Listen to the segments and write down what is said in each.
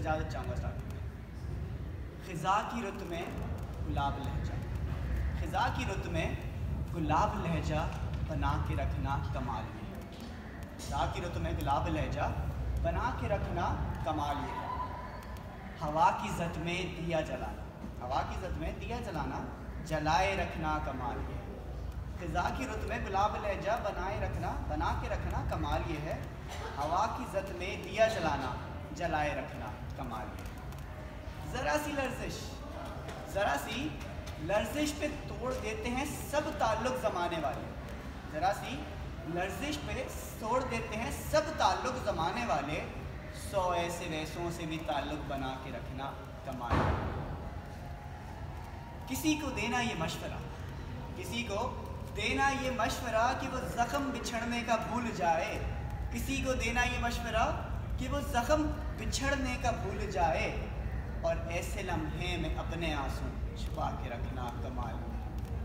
اجازت چاہوں گا اسٹارٹ میں. خزاں کی رت میں گلاب لہجہ، خزاں کی رت میں گلاب لہجہ بنا کے رکھنا کمال یہ ہے. خزاں کی رت میں گلاب لہجہ بنا کے رکھنا کمال یہ ہے. ہوا کی زد میں دیا جلانا، ہوا کی زد میں دیا جلانا جلائے رکھنا کمال یہ ہے. خزاں کی رت میں گلاب لہجہ بنا کے رکھنا کمال یہ ہے. ہوا کی زد میں دیا جلانا جلائے رکھنا کمال یہ ہے. ذرا سی لرزش پہ توڑ دیتے ہیں سب تعلق زمانے والے، ذرا سی لرزش پہ توڑ دیتے ہیں سب تعلق زمانے والے. 100 ایسے ویسوں سے بھی تعلق بنا کے رکھنا کمال ہے. کسی کو دینا یہ مشورہ، کسی کو دینا یہ مشورہ کہ وہ زخم بچھڑنے کا بھول جائے، کسی کو دینا یہ مشورہ کہ وہ زخم بچھڑنے کا بھول جائے. اور ایسے لمحے میں اپنے آنسو چھپا کے رکھنا کمال ہے.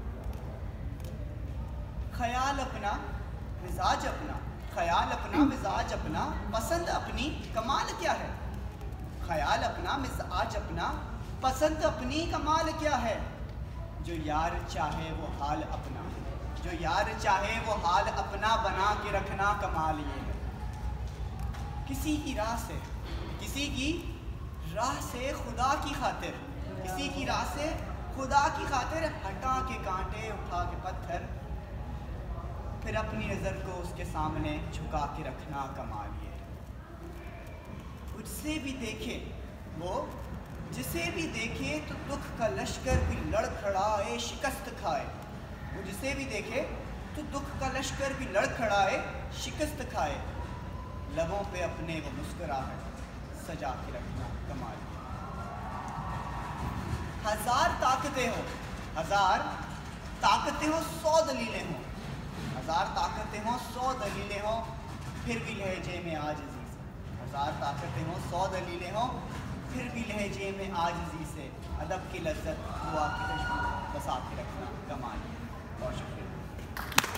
خیال اپنا مزاج اپنا، خیال اپنا مزاج اپنا، پسند اپنی کمال کیا ہے. خیال اپنا مزاج اپنا، پسند اپنی کمال کیا ہے. جو یار چاہے وہ حال اپنا، جو یار چاہے وہ حال اپنا بنا کے رکھنا کمال یہ ہے. کسی کی راہ سے خدا کی خاطر، کسی کی راہ سے خدا کی خاطر ہٹا کے کانٹے اٹھا کے پتھر، پھر اپنی نظر کو اس کے سامنے جھکا کے رکھنا کمال یہ ہے. کچھ سے بھی دیکھے وہ، جسے بھی دیکھے تو دکھ کا لشکر بھی لڑ کھڑائے شکست کھائے. وہ جسے بھی دیکھے تو دکھ کا لشکر بھی لڑ کھڑائے شکست کھائے. لبوں پہ اپنے وہ مسکراہٹ سجا کے رکھنا کمال ہے. ہزار طاقتیں ہوں، ہزار طاقتیں ہوں، 100 دلیلیں ہوں، ہزار طاقتیں ہوں، 100 دلیلیں ہوں، پھر بھی لہجے میں عاجزی سے. ہزار طاقتیں ہوں، 100 دلیلیں ہوں، پھر بھی لہجے میں عاجزی سے ادب کی لذت دعا کی خوشبو بسا کے رکھنا کمال ہے. بہت شکریہ.